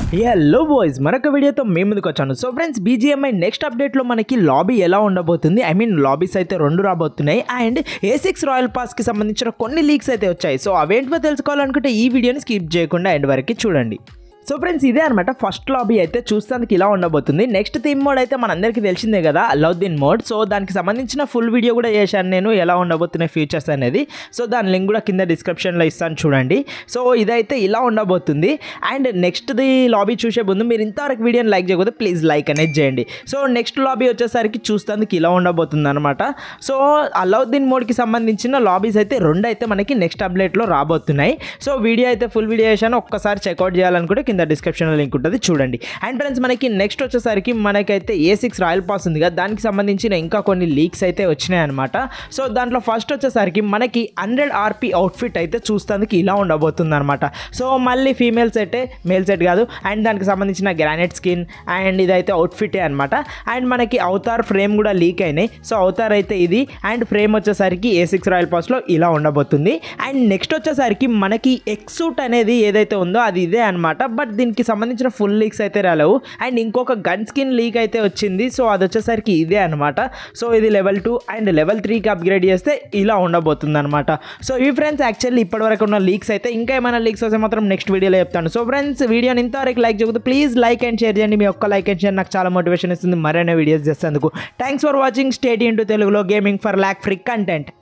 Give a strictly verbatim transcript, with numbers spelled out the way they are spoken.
Hello boys, మరొక వీడియోతో మేము ముందుకు వచ్చాను. సో ఫ్రెండ్స్, బీజీఎంఐ నెక్స్ట్ అప్డేట్లో మనకి లాబీ ఎలా ఉండబోతుంది, ఐ మీన్ లాబీస్ అయితే రెండు రాబోతున్నాయి అండ్ ఏ సిక్స్ రాయల్ పాస్కి సంబంధించిన కొన్ని లీక్స్ అయితే వచ్చాయి. సో అవేంటివో తెలుసుకోవాలనుకుంటే ఈ వీడియోని స్కిప్ చేయకుండా ఎండ్ వరకు చూడండి. సో ఫ్రెండ్స్, ఇదే అనమాట ఫస్ట్ లాబీ అయితే చూస్తానికి ఇలా ఉండబోతుంది. నెక్స్ట్ థీమ్ మోడ్ అయితే మనందరికీ తెలిసిందే కదా, అలౌద్దీన్ మోడ్. సో దానికి సంబంధించిన ఫుల్ వీడియో కూడా చేశాను నేను, ఎలా ఉండబోతున్నాయి ఫీచర్స్ అనేది. సో దాని లింక్ కూడా కింద డిస్క్రిప్షన్లో ఇస్తాను చూడండి. సో ఇదైతే ఇలా ఉండబోతుంది. అండ్ నెక్స్ట్ది లాబీ చూసే ముందు మీరు ఇంతవరకు వీడియోని లైక్ చేయకపోతే ప్లీజ్ లైక్ అనేది చేయండి. సో నెక్స్ట్ లాబీ వచ్చేసరికి చూస్తానికి ఇలా ఉండబోతుంది అనమాట. సో అలౌద్దీన్ మోడ్కి సంబంధించిన లాబీస్ అయితే రెండు అయితే మనకి నెక్స్ట్ అప్డేట్లో రాబోతున్నాయి. సో వీడియో అయితే ఫుల్ వీడియో చేశాను, ఒక్కసారి చెక్అవుట్ చేయాలనుకుంటే కింద డిస్క్రిప్షన్లో లింక్ ఉంటుంది చూడండి. అండ్ ఫ్రెండ్స్, మనకి నెక్స్ట్ వచ్చేసరికి మనకైతే ఏ సిక్స్ రాయల్ పాస్ ఉంది కదా, దానికి సంబంధించిన ఇంకా కొన్ని లీక్స్ అయితే వచ్చినాయి అనమాట. సో దాంట్లో ఫస్ట్ వచ్చేసరికి మనకి హండ్రెడ్ ఆర్పీ అవుట్ఫిట్ అయితే చూస్తానికి ఇలా ఉండబోతుంది అనమాట. సో మళ్ళీ ఫీమేల్ సెటే, మేల్ సెట్ కాదు. అండ్ దానికి సంబంధించిన గ్రానైట్ స్కిన్ అండ్ ఇదైతే అవుట్ఫిటే అనమాట. అండ్ మనకి అవతార్ ఫ్రేమ్ కూడా లీక్ అయినాయి. సో అవతార్ అయితే ఇది అండ్ ఫ్రేమ్ వచ్చేసరికి ఏ సిక్స్ రాయల్ పాస్లో ఇలా ఉండబోతుంది. అండ్ నెక్స్ట్ వచ్చేసరికి మనకి ఎక్సూట్ అనేది ఏదైతే ఉందో అది ఇదే అనమాట. బట్ దీనికి సంబంధించిన ఫుల్ లీక్స్ అయితే రాలేవు. అండ్ ఇంకొక గన్ స్కిన్ లీక్ అయితే వచ్చింది. సో అది వచ్చేసరికి ఇదే అనమాట. సో ఇది లెవెల్ టూ అండ్ లెవెల్ త్రీకి అప్గ్రేడ్ చేస్తే ఇలా ఉండబోతుంది అనమాట. సో ఈ ఫ్రెండ్స్, యాక్చువల్లీ ఇప్పటివరకు ఉన్న లీక్స్ అయితే, ఇంకా ఏమైనా లీక్స్ వస్తే మాత్రం నెక్స్ట్ వీడియోలో చెప్తాను. సో ఫ్రెండ్స్, వీడియోని ఇంతవరకు లైక్ చేయకపోతే ప్లీజ్ లైక్ అండ్ షేర్ చేయండి. మీ ఒక్క లైక్ అండ్ షేర్ నాకు చాలా మోటివేషన్ ఇస్తుంది మరైనా వీడియోస్ చేసేందుకు. Thanks for watching. Stay tune to తెలుగులో gaming for lag free content.